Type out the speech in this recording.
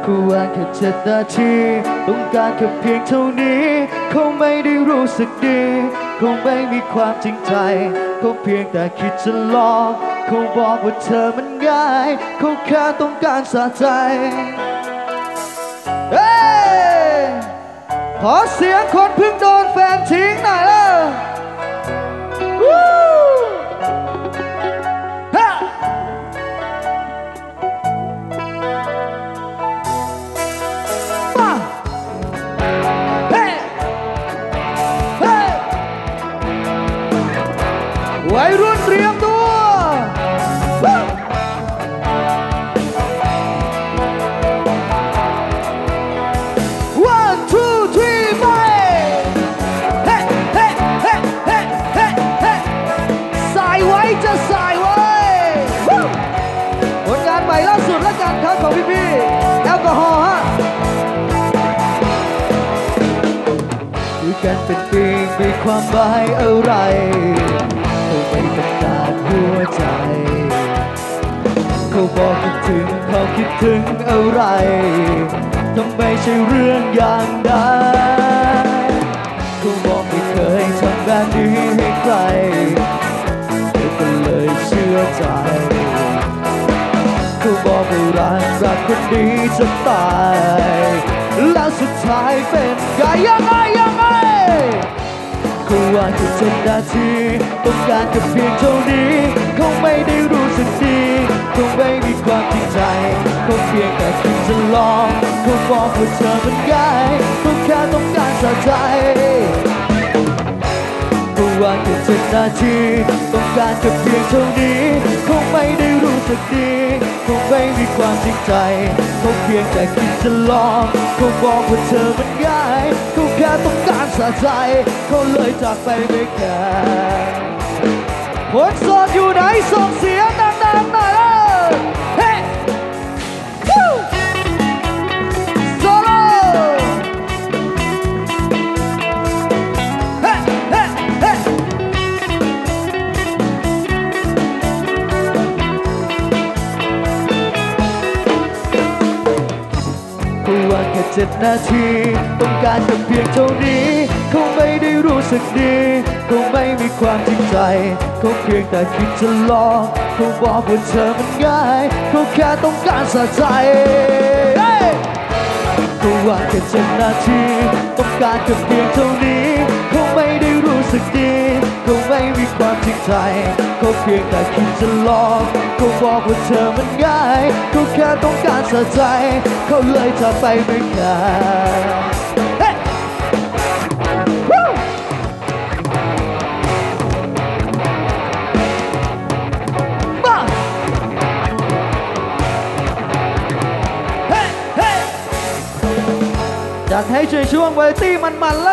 กูว่าแค่7 นาทีต้องการแค่เพียงเท่านี้คงไม่ได้รู้สึกดีคงไม่มีความจริงใจเขาเพียงแต่คิดจะหลอกเขาบอกว่าเธอมันง่ายเขาแค่ต้องการสะใจเฮ้ขอเสียงคนเพิ่งโดนแฟนทิ้งหน่อยเลยวัยรุ่นเตรียมตัว 1 2 3 ไปเฮ้เฮ้เฮ้เฮ้เฮ้เฮ้สายไว้จะสายไว้ผลงานใหม่ล่าสุดและกันครับของพี่ๆแอลกอฮอล์ฮะอยู่กันเป็นปีมีความหมายอะไรเขาไม่ต้องการหัวใจเขาบอกคิดถึงเขาคิดถึงอะไรทำไมใช่เรื่องอย่างนั้นเขาบอกไม่เคยทำแบบนี้ให้ใครก็เลยเชื่อใจเขาบอกว่ารักคนนี้จะตายแล้วสุดท้ายเป็นยังไงเขาว่าแค่7 นาทีต้องการแค่เพียงเท่านี้เขาไม่ได้รู้สึกดีเขาไม่มีความจริงใจเขาเพียงแต่คิดจะลองเขาบอกว่าเธอมันง่ายเขาแค่ต้องการสะใจเขาว่าแค่7 นาทีต้องการแค่เพียงเท่านี้เขาไม่ได้รู้สึกดีเขาไม่มีความจริงใจเขาเพียงแต่คิดจะลองเขาบอกว่าเธอมันง่ายเขาแค่ต้องการสะใจเขาเลยจากไปไม่แคร์คนโสดอยู่ไหนส่งเสียงดังๆหน่อยเลยเฮ้โซโล่เฮ้เฮ้เฮ้เขาว่าแค่7 นาทีต้องการแค่เพียงเท่านี้เขาไม่ได้รู้สึกดีเขาไม่มีความจริงใจเขาเพียงแต่คิดจะลองเขาบอกว่าเธอมันง่ายเขาแค่ต้องการสะใจเขาว่าแค่7 นาทีต้องการแค่เพียงเท่านี้เขาไม่ได้รู้สึกดีเขาไม่มีความจริงใจเขาเพียงแต่คิดจะลองเขาบอกว่าเธอมันง่ายเขาแค่ต้องการสะใจเขาเลยจะไปไม่แคร์อยากให้ช่วยช่วงเวทีมันๆแล้ว